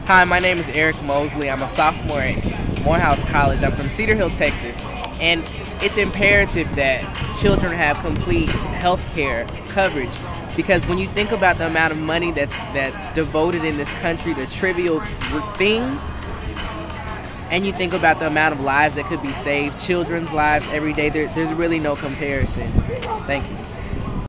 Hi, my name is Eric Mosley. I'm a sophomore at Morehouse College. I'm from Cedar Hill, Texas. And it's imperative that children have complete health care coverage because when you think about the amount of money that's devoted in this country to trivial things, and you think about the amount of lives that could be saved, children's lives every day, there's really no comparison. Thank you.